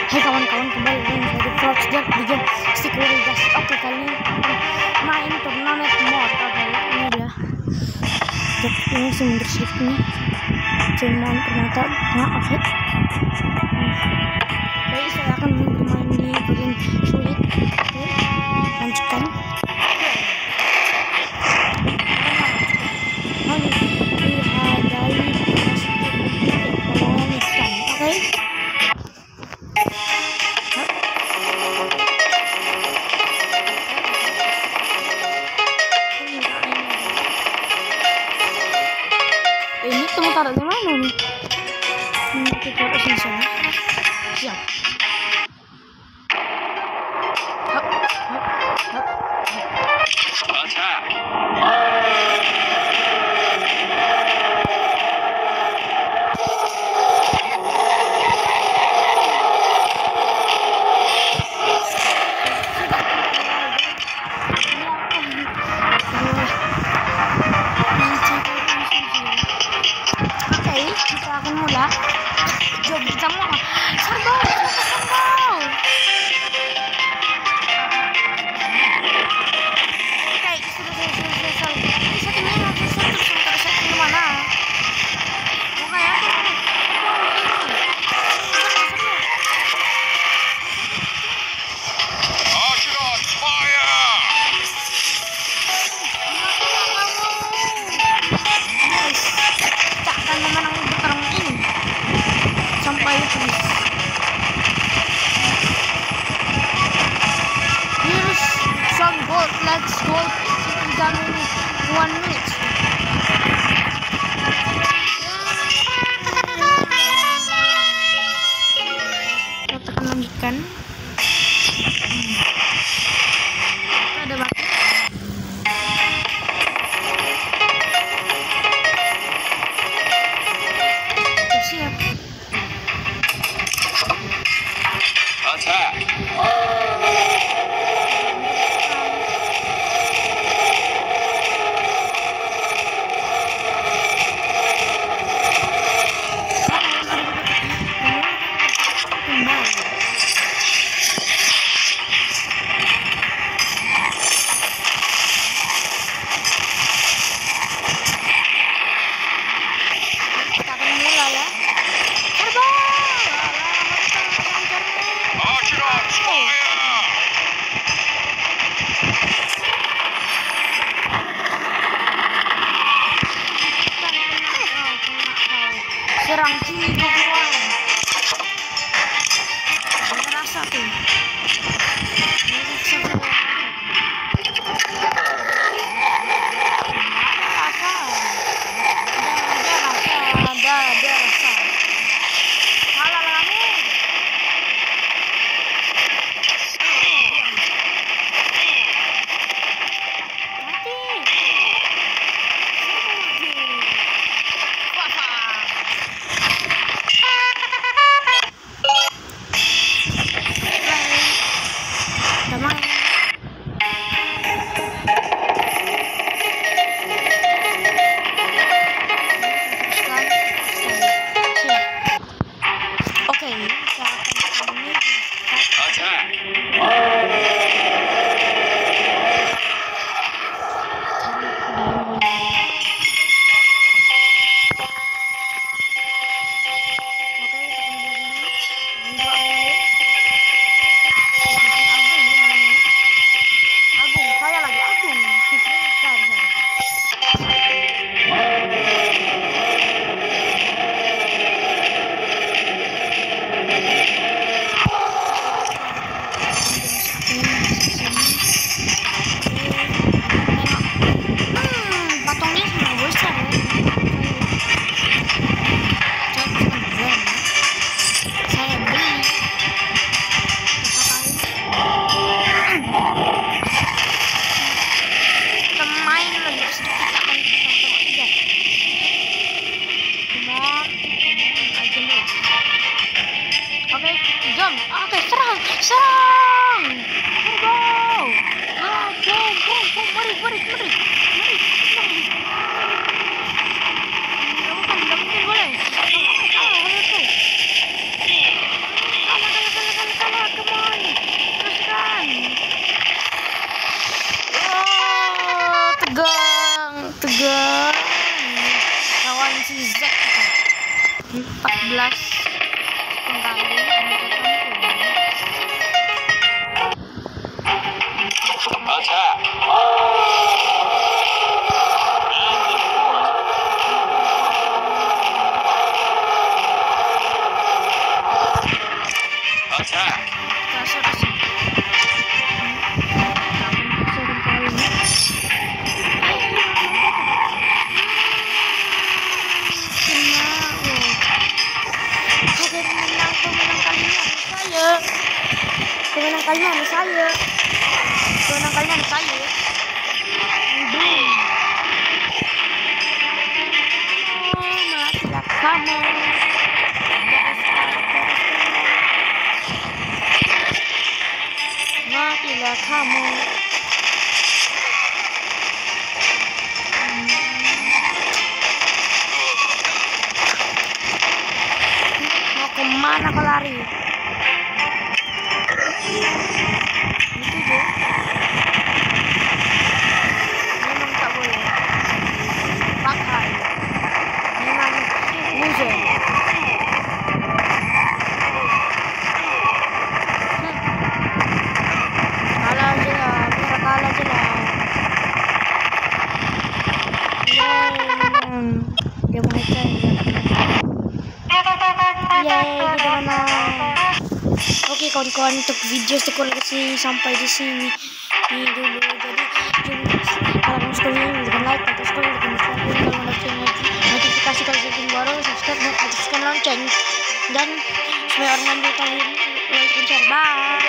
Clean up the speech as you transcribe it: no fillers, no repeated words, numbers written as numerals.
Hai kawan-kawan, kembali lagi dari Frogster di game Security Gas. Oke, kali ini akan main turnamen mod. Oke, ini dia. Ini si mundur shift ini. Cuman ternyata nggak oke. Jadi saya akan bermain di bagian sulit. Oke, lanjutkan. Ini kamu taruh di mana nih? Kita taruh di sana. Siap. Hop, hop, hop, hop. Attack! Kita akan mulai. Jom kita mau sambal. Oke, sudah. Satu mana? Bukan ya? Archidon, fire! Takkan memenang pertarungan ini sampai habis. Here's some gold. Let's go. Kita ini 1 minute. Kita akan lanjutkan. Kita ada batu. Siap. Attack! Kita akan mulai ya. Archidon, fire! Serang sini kawan. Ada rasa tuh. Ada rasa. Kalah kamu. Mati. Damai. Oke, kita akan ini. Attack! Agung, saya lagi Agung. Patungnya sudah besar ya. Saya beli. Kita main lagi sedikit akan kita aja. Come on, I can do it. Oke, jom. Oke, serang. Turbo. Bom. Mari. Nggak mungkin boleh. Kalah. 14 kembali Attack! Attack! Kemenang kalinya anak saya. Kemenang kalinya anak saya. Matilah kamu. Matilah kamu. Mau kemana kau lari? Memang tak boleh pakai, memang loser. Kalah aja lah, biar kalah aja lah. Dia mengejar. Yeay, kita menang. Oke kawan-kawan, untuk video sekurang-kurangnya sampai di sini dulu. Jadi kalau kamu suka ini jangan like atau subscribe, jangan notifikasi kalau sudah baru, subscribe dan aktifkan lonceng, dan supaya orang lain tahu. Bye.